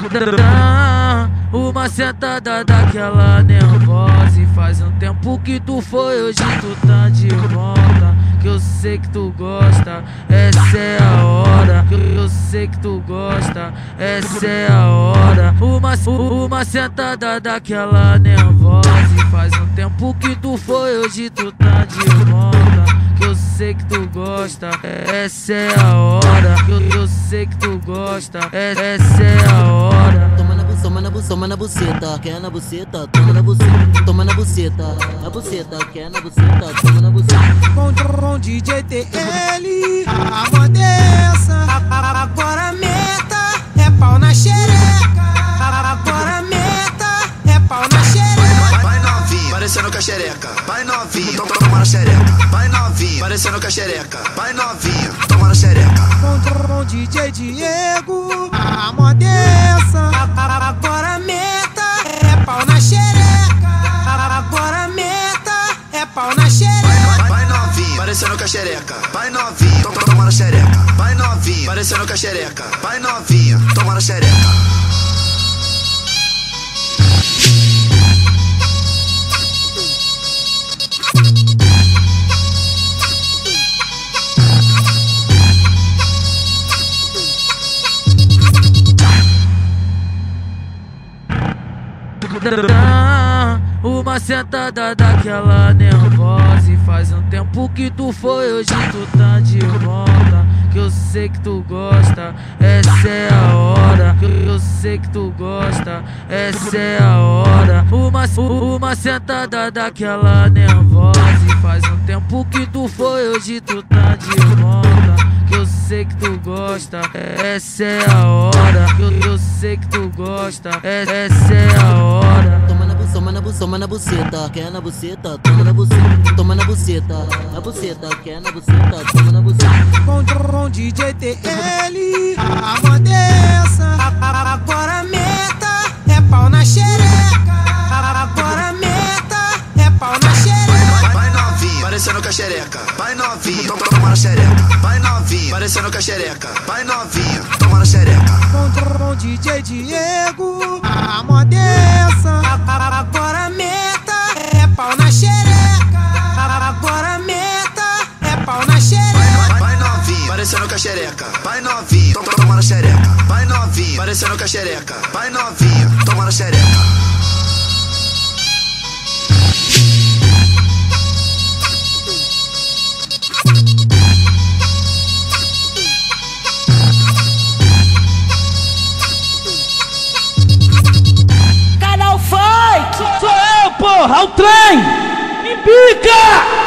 Uma sentada daquela nervosa. E faz um tempo que tu foi, hoje tu tá de volta. Que eu sei que tu gosta, essa é a hora. Que eu sei que tu gosta, essa é a hora. Uma sentada daquela nervosa. E faz um tempo que tu foi, hoje tu tá de volta. Que eu sei que tu gosta, essa é a hora. Que eu sei que tu gosta, essa é a hora. Toma na buceta, quer na buceta, toma na buceta, toma na buceta, quer na buceta, toma na buceta. Com DJ TL, a modessa. Agora meta, é pau na xereca. Agora meta, é pau na xereca. Vai novinha, parecendo com a xereca. Vai novinha, toma na xereca. Vai novinha, parecendo com a xereca. Vai novinha, toma na xereca. Com DJ Diego, a modessa. Agora meta, é pau na xereca. Agora meta, é pau na xereca. Vai novinha, parecendo com a xereca. Vai novinha, toma na xereca. Vai novinha, parecendo com a xereca. Vai novinha, toma na xereca. Uma sentada daquela nervosa. E faz um tempo que tu foi, hoje tu tá de volta. Que eu sei que tu gosta, essa é a hora. Que eu sei que tu gosta, essa é a hora. Uma sentada daquela nervosa. E faz um tempo que tu foi, hoje tu tá de volta. Que eu sei que tu gosta, essa é a hora. Que eu sei que tu gosta, essa é a hora. Toma na buceta, quer na buceta, toma na buceta, toma na buceta, quer na buceta, toma na buceta. Com DJ TL, a modessa. Agora meta, é pau na xereca. Agora meta, é pau na xereca. Vai novinha, parecendo com a xereca. Vai novinha, toma na xereca. Vai novinha, parecendo com a xereca. Vai novinha, toma na xereca. Com DJ Diego, a modessa. Agora meta, é pau na xereca. Agora meta, é pau na xereca. Vai novinha, parecendo com a xereca. Vai novinha, toma na xereca. Vai novinha, parecendo com a xereca. Vai novinha, toma na xereca. Sou eu, porra, o trem! Me pica!